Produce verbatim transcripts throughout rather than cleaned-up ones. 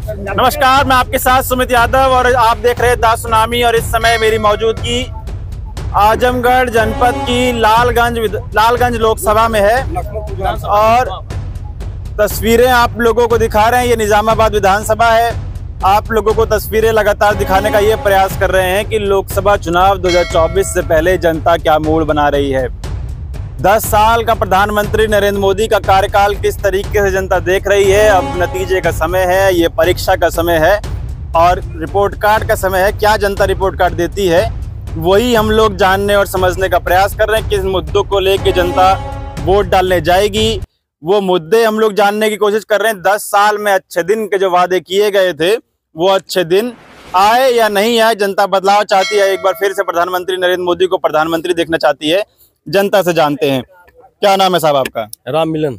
नमस्कार, मैं आपके साथ सुमित यादव और आप देख रहे हैं दा सुनामी। और इस समय मेरी मौजूदगी आजमगढ़ जनपद की लालगंज लालगंज लोकसभा में है और तस्वीरें आप लोगों को दिखा रहे हैं। ये निजामाबाद विधानसभा है। आप लोगों को तस्वीरें लगातार दिखाने का ये प्रयास कर रहे हैं कि लोकसभा चुनाव दो हज़ार चौबीस से पहले जनता क्या मूड बना रही है। दस साल का प्रधानमंत्री नरेंद्र मोदी का कार्यकाल किस तरीके से जनता देख रही है। अब नतीजे का समय है, ये परीक्षा का समय है और रिपोर्ट कार्ड का समय है। क्या जनता रिपोर्ट कार्ड देती है, वही हम लोग जानने और समझने का प्रयास कर रहे हैं। किस मुद्दों को लेकर जनता वोट डालने जाएगी, वो मुद्दे हम लोग जानने की कोशिश कर रहे हैं। दस साल में अच्छे दिन के जो वादे किए गए थे, वो अच्छे दिन आए या नहीं आए। जनता बदलाव चाहती है, एक बार फिर से प्रधानमंत्री नरेंद्र मोदी को प्रधानमंत्री देखना चाहती है। जनता से जानते हैं। क्या नाम है साहब आपका? राम मिलन।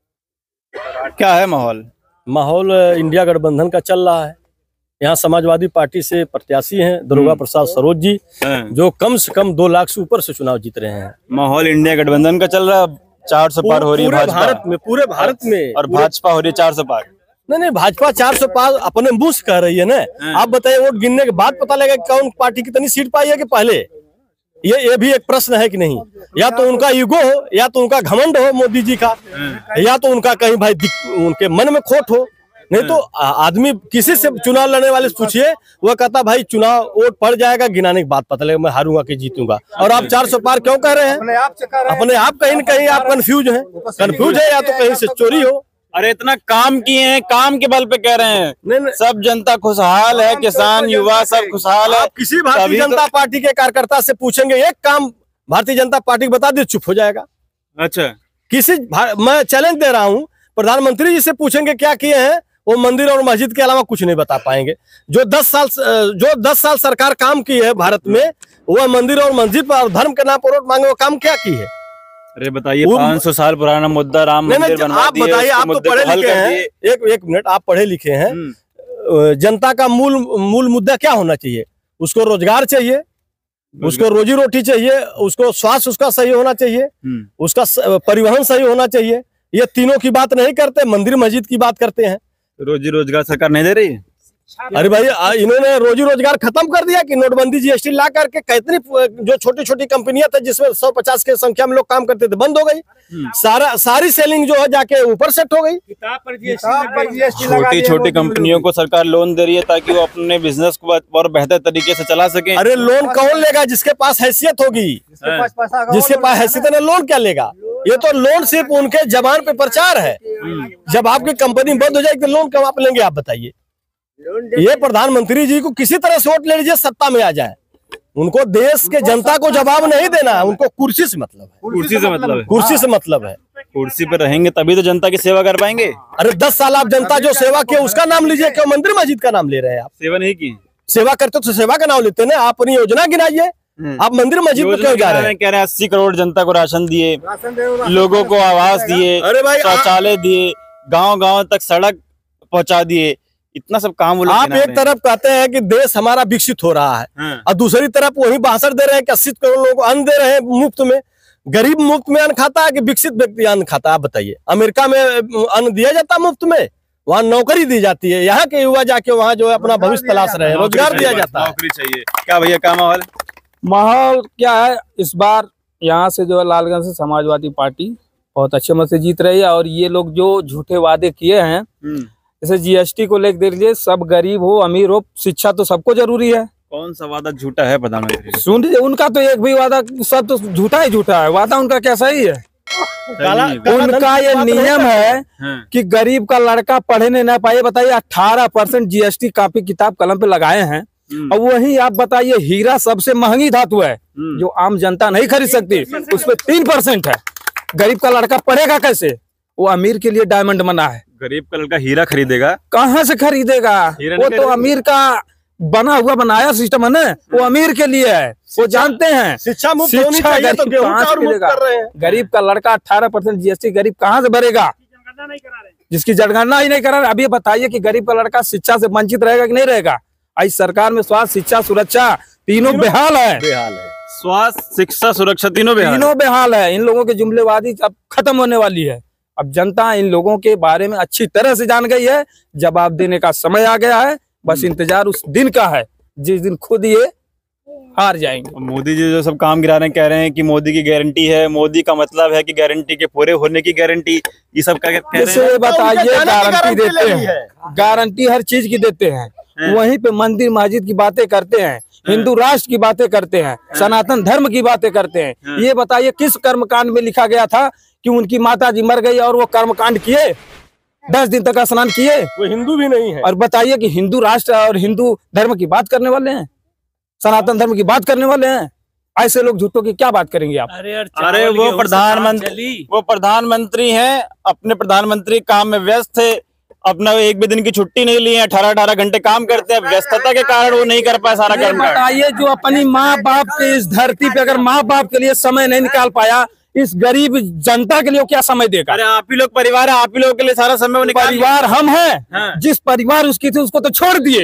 क्या है माहौल? माहौल इंडिया गठबंधन का चल रहा है। यहाँ समाजवादी पार्टी से प्रत्याशी हैं दुर्गा प्रसाद सरोज जी, जो कम से कम दो लाख से ऊपर से चुनाव जीत रहे हैं। माहौल इंडिया गठबंधन का चल रहा है। चार सौ पार हो रही है भाजपा भारत में, पूरे भारत में, और भाजपा हो रही है चार सौ पार। नहीं नहीं, भाजपा चार सौ पार अपने मुंह से कह रही है ना। आप बताइए, वोट गिनने के बाद पता लगेगा कौन पार्टी कितनी सीट पाई है कि पहले। ये ये भी एक प्रश्न है कि नहीं। या तो उनका ईगो हो, या तो उनका घमंड हो मोदी जी का, या तो उनका कहीं भाई उनके मन में खोट हो। नहीं तो आदमी किसी से चुनाव लड़ने वाले से पूछिए, वह कहता भाई चुनाव वोट पड़ जाएगा, गिनाने के बाद पता लगेगा मैं हारूंगा कि जीतूंगा। और आप चार सौ पार क्यों कह रहे हैं? अपने आप कहीं न कहीं आप कंफ्यूज हैं। कंफ्यूज है या तो कहीं से चोरी हो। अरे इतना काम किए हैं, काम के बल पे कह रहे हैं। नहीं, नहीं। सब जनता खुशहाल है, किसान युवा सब खुशहाल है। किसी भारतीय जनता पार्टी के कार्यकर्ता से पूछेंगे एक काम भारतीय जनता पार्टी बता दे, चुप हो जाएगा। अच्छा, किसी मैं चैलेंज दे रहा हूँ, प्रधानमंत्री जी से पूछेंगे क्या किए हैं, वो मंदिर और मस्जिद के अलावा कुछ नहीं बता पाएंगे। जो दस साल जो दस साल सरकार काम की है भारत में, वह मंदिर और मस्जिद पर और धर्म के नाम पर वोट मांगे, वो काम क्या की है? अरे बताइए, पाँच सौ साल पुराना मुद्दा राम मंदिर बनवा आप बताइए, आप तो पढ़े लिखे हैं। एक एक मिनट, आप पढ़े लिखे हैं। जनता का मूल मूल मुद्दा क्या होना चाहिए? उसको रोजगार चाहिए, उसको रोजी रोटी चाहिए, उसको स्वास्थ्य उसका सही होना चाहिए, उसका परिवहन सही होना चाहिए। ये तीनों की बात नहीं करते, मंदिर मस्जिद की बात करते हैं। रोजी रोजगार सरकार नहीं दे रही है। अरे भाई, इन्होंने रोजी रोजगार खत्म कर दिया कि नोटबंदी जीएसटी ला करके कितनी जो छोटी छोटी कंपनियां थी जिसमें सौ पचास के संख्या में लोग काम करते थे, बंद हो गई। सारा सारी सेलिंग जो है जाके ऊपर सेट हो गई। छोटी छोटी कंपनियों को सरकार लोन दे रही है ताकि वो अपने बिजनेस को और बेहतर तरीके से चला सके। अरे लोन कौन लेगा? जिसके पास हैसियत होगी, जिसके पास हैसियत है, लोन क्या लेगा? ये तो लोन सिर्फ उनके जबान पे प्रचार है। जब आपकी कंपनी बंद हो जाएगी तो लोन कब आप लेंगे? आप बताइए। ये प्रधानमंत्री जी को किसी तरह से वोट ले लीजिए, सत्ता में आ जाए, उनको देश के जनता को जवाब नहीं देना है। उनको कुर्सी से मतलब है। कुर्सी से मतलब है कुर्सी से मतलब है। कुर्सी पर रहेंगे तभी तो जनता की सेवा कर पाएंगे। अरे दस साल आप जनता जो सेवा की उसका नाम लीजिए, क्यों मंदिर मस्जिद का नाम ले रहे हैं? आप सेवा नहीं की? सेवा करते तो सेवा का नाम लेते ना। आप अपनी योजना गिनाइए, आप मंदिर मस्जिद में क्यों जा रहे हैं? कह रहे हैं अस्सी करोड़ जनता को राशन दिए, लोगों को आवास दिए, अरे भाई शौचालय दिए, गांव गांव तक सड़क पहुंचा दिए। इतना सब काम वो लोग आप एक तरफ कहते हैं कि देश हमारा विकसित हो रहा है, और दूसरी तरफ वही भाषण दे रहे हैं कि अस्सी करोड़ लोगों को अन्न दे रहे हैं मुफ्त में। गरीब मुफ्त में अन्न खाता है कि विकसित व्यक्ति अन्न खाता है? आप बताइए। अमेरिका में अन्न दिया जाता है मुफ्त में, वहाँ नौकरी दी जाती है। यहाँ के युवा जाके वहाँ जो है अपना भविष्य तलाश रहे हैं, रोजगार दिया जाता है, नौकरी चाहिए। क्या भैया, क्या माहौल? माहौल क्या है इस बार? यहाँ से जो है लालगंज से समाजवादी पार्टी बहुत अच्छे मत से जीत रही है। और ये लोग जो झूठे वादे किए हैं, जैसे जीएसटी को लेकर देख लीजिए, सब गरीब हो अमीर हो, शिक्षा तो सबको जरूरी है। कौन सा वादा झूठा है प्रधानमंत्री? सुन लीजिए, उनका तो एक भी वादा, सब तो झूठा ही झूठा है। वादा उनका क्या सही है? उनका ये नियम है कि गरीब का लड़का पढ़ने ना पाए। बताइए, अठारह परसेंट जीएसटी कॉपी किताब कलम पे लगाए हैं, और वही आप बताइए, हीरा सबसे महंगी धातु है जो आम जनता नहीं खरीद सकती, उस पर तीन परसेंट है। गरीब का लड़का पढ़ेगा कैसे? वो अमीर के लिए डायमंड बना है। गरीब का लड़का हीरा खरीदेगा? कहाँ से खरीदेगा? वो तो अमीर का बना हुआ बनाया सिस्टम है ना, वो अमीर के लिए है। वो जानते हैं शिक्षा मुफ्त होनी चाहिए, तो कहाँ से मिलेगा? गरीब का लड़का अठारह परसेंट जीएसटी गरीब कहाँ से भरेगा? जिसकी जनगणना ही नहीं करा रहे। अभी बताइए कि गरीब का लड़का शिक्षा से वंचित रहेगा कि नहीं रहेगा? आज सरकार में स्वास्थ्य, शिक्षा, सुरक्षा तीनों बेहाल है। बेहाल है। स्वास्थ्य, शिक्षा, सुरक्षा तीनों बेहाल तीनों बेहाल है। इन लोगों की जुमलेबाजी अब खत्म होने वाली है। अब जनता इन लोगों के बारे में अच्छी तरह से जान गई है। जवाब देने का समय आ गया है, बस इंतजार उस दिन का है जिस दिन खुद ये हार जाएंगे। मोदी जी जो सब काम गिरा रहे हैं, कह रहे हैं कि मोदी की गारंटी है, मोदी का मतलब है कि गारंटी के पूरे होने की गारंटी, ये सब क्या कह रहे हैं? बताइए, गारंटी देते हैं, गारंटी हर चीज की देते हैं, वहीं पे मंदिर मस्जिद की बातें करते हैं, हिंदू राष्ट्र की बातें करते हैं, सनातन धर्म की बातें करते हैं। ये बताइए किस कर्मकांड में लिखा गया था कि उनकी माता जी मर गई और वो कर्मकांड किए, दस दिन तक स्नान किए? वो हिंदू भी नहीं है। और बताइए कि हिंदू राष्ट्र और हिंदू धर्म की बात करने वाले हैं, सनातन धर्म की बात करने वाले हैं? ऐसे लोग झूठों की क्या बात करेंगे आप? अरे अरे वो प्रधानमंत्री वो प्रधानमंत्री हैं, अपने प्रधानमंत्री काम में व्यस्त थे, अपना एक भी दिन की छुट्टी नहीं ली है, अठारह अठारह घंटे काम करते हैं, व्यस्तता के कारण वो नहीं कर पाए सारा काम। बताइए जो अपनी माँ बाप के इस धरती पे अगर माँ बाप के लिए समय नहीं निकाल पाया, इस गरीब जनता के लिए क्या समय देगा? अरे आप ही लोग परिवार है, आप ही लोगों के लिए सारा समय वो निकाल। परिवार हम हैं, हाँ। जिस परिवार उसकी थी उसको तो छोड़ दिए,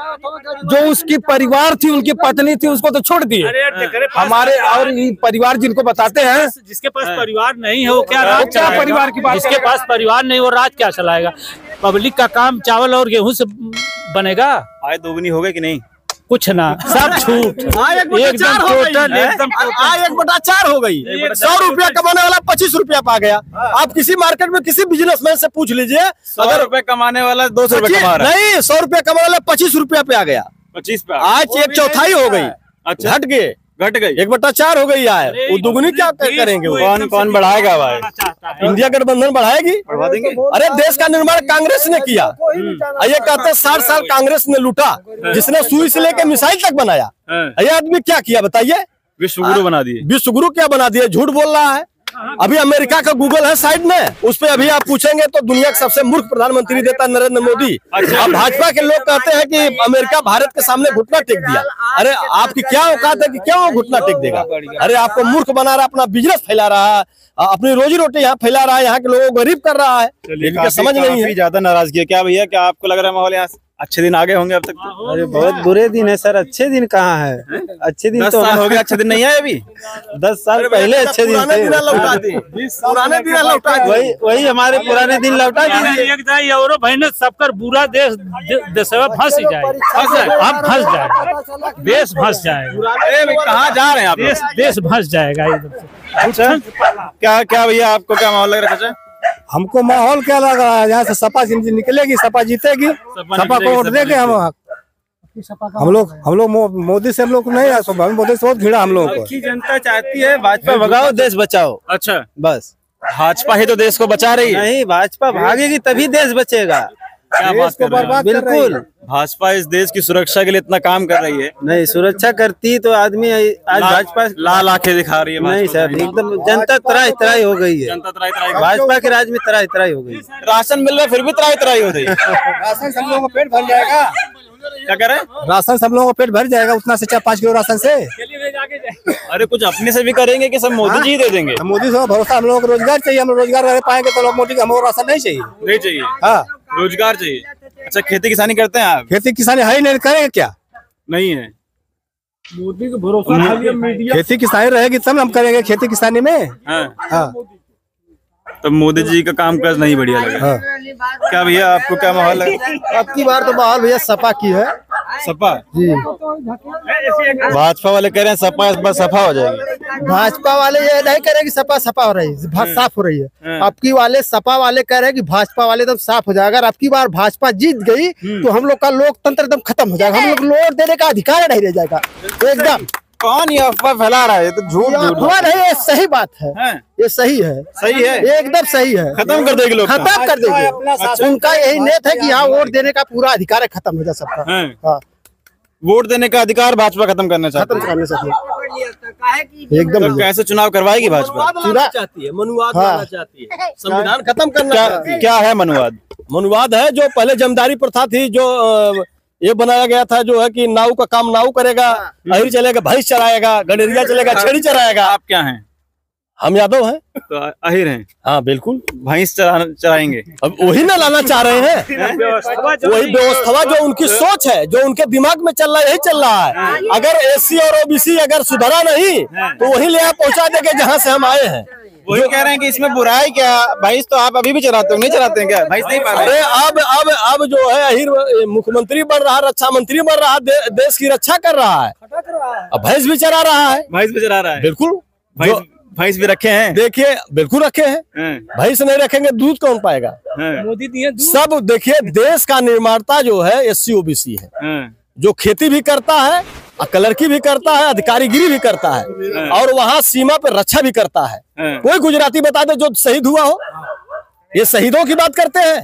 जो उसकी परिवार थी उनकी पत्नी थी उसको तो छोड़ दिए। हमारे और परिवार जिनको बताते हैं, जिसके पास परिवार नहीं है वो क्या राज क्या परिवार की बात? जिसके पास परिवार नहीं वो राज क्या चलाएगा? पब्लिक का काम चावल और गेहूं से बनेगा? आय दोगुनी हो गई कि नहीं? कुछ ना, सब छूट, एकदम टोटल, एकदम आय एक बटा चार हो गई। सौ रुपया कमाने वाला पच्चीस रुपया पा गया। आप किसी मार्केट में किसी बिजनेसमैन से पूछ लीजिए, अगर रुपए कमाने वाला दो सौ रुपया कमा रहा है, नहीं सौ रुपया कमाने वाला पच्चीस रुपया पे आ गया, पच्चीस पे आज एक चौथाई हो गई। अच्छा, घट गए घट गई एक बटा चार हो गई आय, वो दुगुनी क्या करेंगे? कौन कौन बढ़ाएगा भाई? इंडिया गठबंधन बढ़ाएगी, बढ़ा देंगे। अरे देश का निर्माण कांग्रेस ने किया, ये कहते साठ साल कांग्रेस ने लूटा, जिसने सुई से लेकर मिसाइल तक बनाया। ये आदमी क्या किया बताइए? विश्व गुरु बना दिए। विश्व गुरु क्या बना दिए? झूठ बोल रहा है। अभी अमेरिका का गूगल है साइड में, उस पे अभी आप पूछेंगे तो दुनिया का सबसे मूर्ख प्रधानमंत्री देता है नरेंद्र मोदी। अब भाजपा के लोग कहते हैं कि अमेरिका भारत के सामने घुटना टेक दिया। अरे आपकी क्या औकात है कि क्या वो घुटना टेक देगा? अरे आपको मूर्ख बना रहा, अपना बिजनेस फैला रहा है, अपनी रोजी रोटी यहाँ फैला रहा है, यहाँ के लोगों को गरीब कर रहा है, लेकिन समझ नहीं है। ज्यादा नाराजगी है क्या भैया? क्या आपको लग रहा है माहौल यहाँ अच्छे दिन आगे होंगे अब तक? अरे बहुत बुरे दिन है सर, अच्छे दिन कहाँ है? अच्छे दिन दस तो साल हो गए, अच्छे दिन नहीं आए अभी। दस साल पहले अच्छे दिन थे, लौटा दी पुराने दिन लौटा दी। वही वही हमारे पुराने दिन लौटा दीजिए। और भाई सबकर बुरा देश देशवा फंस ही जाए, आप फंस जाए, देश फंस जाएगा। कहाँ जा रहे हैं आप? देश देश फंस जाएगा एकदम। अच्छा क्या क्या भैया आपको क्या माहौल लग रहा है? हमको माहौल क्या लग रहा है? यहाँ से सपा निकलेगी, सपा जीतेगी, सपा को वोट देंगे हम। हम लोग हम लोग मोदी से हम लोग नहीं है, मोदी से बहुत घिरा हम लोगों को। जनता चाहती है भाजपा भगाओ, देश बचाओ। अच्छा, बस भाजपा ही तो देश को बचा रही है। नहीं, भाजपा भागेगी तभी देश बचेगा। क्या बात कर रहे हैं? बिल्कुल, भाजपा इस देश की सुरक्षा के लिए इतना काम कर रही है। नहीं, सुरक्षा करती तो आदमी आज भाजपा लाल आंखें दिखा रही है। नहीं सर, एकदम जनता तराई तराई हो गई है। जनता तराई तराई, भाजपा के राज में तराई तराई हो गई। राशन मिल रहा है फिर भी तराई तराई हो रही है। राशन सब लोगों को पेट भर जाएगा। क्या कह रहे हैं? राशन सब लोगों को पेट भर जाएगा उतना से, चार पाँच किलो राशन से। अरे कुछ अपने से भी करेंगे कि सब मोदी जी दे देंगे? मोदी से भरोसा, हम लोगों को रोजगार चाहिए, हम रोजगार रह पाएंगे तो लोग मोदी का हमको राशन नहीं चाहिए। नहीं चाहिए? हाँ, रोजगार चाहिए। अच्छा, खेती किसानी करते हैं आप? खेती किसानी है ही नहीं, करेंगे क्या? नहीं है, मोदी को भरोसा, खेती किसानी रहेगी तब हम करेंगे खेती किसानी में। हाँ। हाँ, तो मोदी जी का काम काज नहीं बढ़िया लगा। हाँ। क्या भैया आपको क्या माहौल लगा? अब की बार तो माहौल भैया सपा की है। सपा जी, भाजपा वाले कह रहे हैं सपा इस बार सफा हो जाएगी। भाजपा वाले ये नहीं कह रहे कि सपा सपा हो रही है, साफ हो रही है। आपकी वाले सपा वाले कह रहे हैं कि भाजपा वाले एकदम साफ हो जाएगा। अगर आपकी बार भाजपा जीत गई तो हम लोग का लोकतंत्र एकदम खत्म हो जाएगा, हम लोग वोट देने का अधिकार नहीं रह जाएगा एकदम। कौन ये अफवाह फैला रहा है? तो झूठ अफवाह नहीं, ये सही बात है, है? ये सही है, सही है, ये एकदम सही है। खत्म कर देगी लोग, खत्म कर देगी। उनका यही नेत है कि यहाँ वोट देने का पूरा अधिकार है, खत्म हो जाए सबका। हाँ, वोट देने का अधिकार भाजपा खत्म करना चाहती है। खत्म करने चाहिए एकदम। तो कैसे चुनाव करवाएगी भाजपा? चुनाव चाहती है, मनुवाद लाना चाहती है, संविधान खत्म करना चाहती है। क्या है मनुवाद? मनुवाद है जो पहले जमींदारी प्रथा थी, जो ये बनाया गया था, जो है कि नाऊ का काम नाऊ करेगा, अहिर चलेगा भैंस चराएगा, गडेरिया चलेगा छेड़ी चराएगा। आप क्या हैं? हम यादव हैं। तो अहिर हैं? हाँ बिल्कुल, भैंस चराएंगे। अब वही ना लाना चाह रहे हैं, वही व्यवस्था जो उनकी सोच है, जो उनके दिमाग में चल रहा है, यही चल रहा है। अगर एससी और ओबीसी अगर सुधरा नहीं तो वही ले आप पहुंचा देंगे जहाँ से हम आए हैं। वही कह रहे हैं कि इसमें बुराई क्या, भैंस तो आप अभी भी चराते हो, नहीं चराते हैं क्या? भैंस नहीं पालते? अरे अब अब अब जो है अहिर मुख्यमंत्री बन रहा, रक्षा मंत्री बन रहा, दे, देश की रक्षा कर रहा है, अब भैंस भी चरा रहा है। भैंस भी चरा रहा है, बिल्कुल। भैंस भैंस भी रखे हैं, देखिए बिल्कुल रखे हैं। भैंस नहीं रखेंगे दूध कौन पाएगा? मोदी दिए सब देखिए, देश का निर्माता जो है S C O B C है, जो खेती भी करता है, कलरकी भी करता है, अधिकारीगिरी भी करता है, और वहाँ सीमा पे रक्षा भी करता है। कोई गुजराती बता दे जो शहीद हुआ हो, ये शहीदों की बात करते हैं।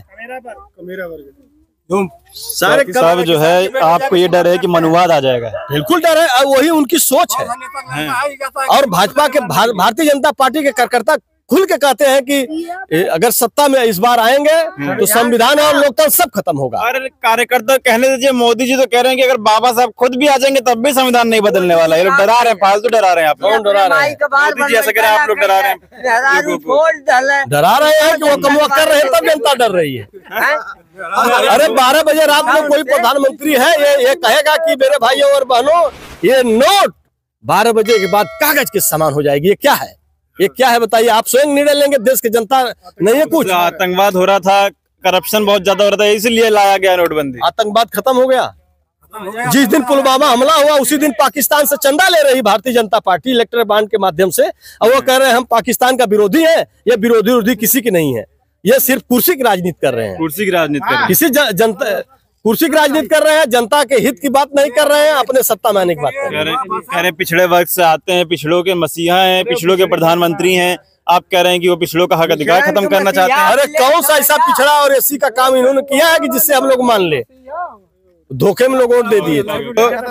सारे सब जो है आपको ये डर है कि मनुवाद आ जाएगा? बिल्कुल डर है, वही उनकी सोच है। और भाजपा के भारतीय जनता पार्टी के कार्यकर्ता खुल के कहते हैं कि अगर सत्ता में इस बार आएंगे तो संविधान और लोकतंत्र सब खत्म होगा। अरे कार्यकर्ता कहने दीजिए, मोदी जी तो कह रहे हैं कि अगर बाबा साहब खुद भी आ जाएंगे तब भी संविधान नहीं बदलने वाला है। ये लोग डरा रहे हैं, फालतू डरा रहे हैं। आप कौन डरा रहे हैं? मोदी जी ऐसा कह रहे हैं, आप लोग डरा रहे हैं। डरा रहे हैं कि वो कमवा कर रहे हैं तब जनता डर रही है। अरे बारह बजे रात में कोई प्रधानमंत्री है ये ये कहेगा कि मेरे भाइयों और बहनों ये नोट बारह बजे के बाद कागज के समान हो जाएगी, ये क्या है? ये क्या है बताइए? आप स्वयं निर्णय लेंगे, देश की जनता नहीं है कुछ। आतंकवाद हो रहा था, करप्शन बहुत ज्यादा हो रहा था, इसलिए लाया गया नोटबंदी। आतंकवाद खत्म हो गया। जिस दिन पुलवामा हमला हुआ उसी दिन पाकिस्तान से चंदा ले रही Bharatiya Janata party erectile bond के माध्यम से, और वो कह रहे हैं हम पाकिस्तान का विरोधी है। ये विरोधी विरोधी किसी की नहीं है, ये सिर्फ कुर्सी की राजनीति कर रहे हैं। कुर्सी की राजनीति कर रहे हैं, किसी जनता कुर्सी की राजनीति कर रहे हैं, जनता के हित की बात नहीं कर रहे हैं, अपने सत्ता में आने की बात कर रहे हैं। कह रहे हैं पिछड़े वर्ग से आते हैं, पिछड़ों के मसीहा हैं, पिछड़ों के प्रधानमंत्री हैं। आप कह रहे हैं कि वो पिछड़ों का हक अधिकार खत्म करना चाहते हैं। अरे कौन सा ऐसा पिछड़ा और एससी का काम इन्होंने किया है कि जिससे हम लोग मान ले? धोखे में लोग वोट दे दिए थे।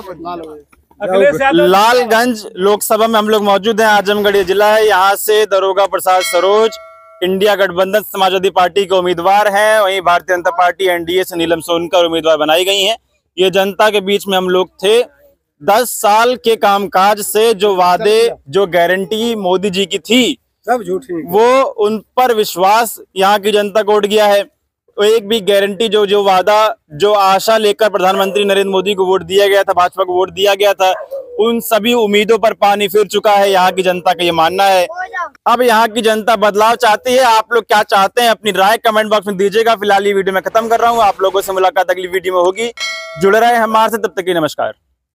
लालगंज लोकसभा में हम लोग मौजूद हैं। आजमगढ़ जिला है, यहाँ से दरोगा प्रसाद सरोज इंडिया गठबंधन समाजवादी पार्टी के उम्मीदवार हैं, वहीं भारतीय जनता पार्टी एनडीए से नीलम सोनकर उम्मीदवार बनाई गई हैं। ये जनता के बीच में हम लोग थे। दस साल के कामकाज से जो वादे, जो गारंटी मोदी जी की थी, सब झूठी, वो उन पर विश्वास यहाँ की जनता को उठ गया है। एक भी गारंटी, जो जो वादा, जो आशा लेकर प्रधानमंत्री नरेंद्र मोदी को वोट दिया गया था, भाजपा को वोट दिया गया था, उन सभी उम्मीदों पर पानी फिर चुका है। यहाँ की जनता का ये मानना है। अब यहाँ की जनता बदलाव चाहती है। आप लोग क्या चाहते हैं, अपनी राय कमेंट बॉक्स में दीजिएगा। फिलहाल ये वीडियो मैं खत्म कर रहा हूँ। आप लोगों से मुलाकात अगली वीडियो में होगी। जुड़े रहे हमारे से, तब तक के नमस्कार।